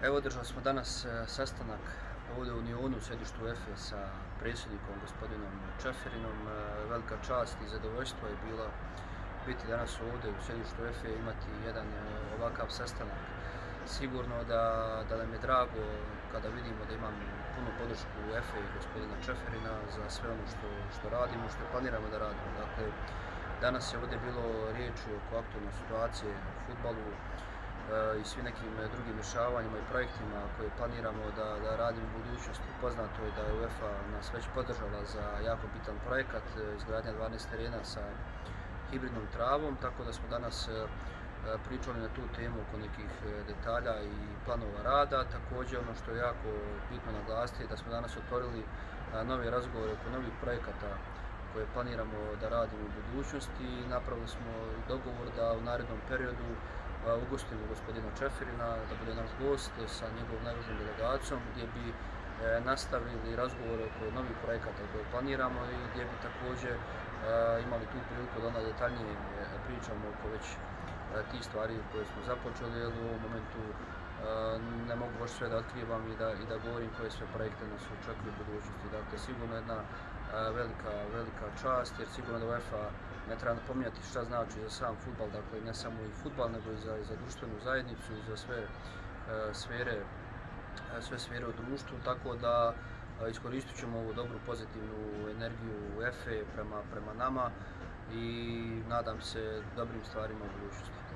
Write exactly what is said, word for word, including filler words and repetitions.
Evo, održali smo danas e, sastanak ovdje u Unionu, u sjedištu UEFA sa predsjednikom gospodinom Čeferinom. E, velika čast i zadovoljstvo je bilo biti danas ovdje u sjedištu UEFA i imati jedan e, ovakav sastanak. Sigurno da, da nam je drago kada vidimo da imam punu podršku UEFA i gospodina Čeferina za sve ono što, što radimo, što planiramo da radimo. Dakle, danas je ovdje bilo riječi oko aktualne situacije u fudbalu i svi nekim drugim rješavanjima i projektima koje planiramo da, da radimo u budućnosti. Poznato je da je UEFA nas već podržala za jako bitan projekat izgradnja dvanaest terena sa hibridnom travom, tako da smo danas pričali na tu temu oko nekih detalja i planova rada. Također ono što je jako bitno naglasiti je da smo danas otvorili nove razgovore oko novih projekata koje planiramo da radimo u budućnosti i napravili smo dogovor da u narednom periodu ugostimo gospodina Čeferina, da bude naš gost sa njegovom najvažnijom delegacijom, gdje bi nastavili razgovore oko novih projekata koje planiramo i gdje bi također imali tu priliku da onda detaljnije pričamo oko već tih stvari koje smo započeli, jer u ovom momentu ne mogu baš sve da otkrivam i da, i da govorim koje sve projekte nas očekuju u budućnosti. Dakle, sigurno jedna velika, velika čast, jer sigurno da UEFA ne treba napominjati šta znači za sam fudbal, dakle ne samo i fudbal, nego i za, i za društvenu zajednicu i za sve e, sfere, sve sfere u društvu, tako da e, iskoristit ćemo ovu dobru pozitivnu energiju UEFA prema, prema nama i nadam se dobrim stvarima u budućnosti.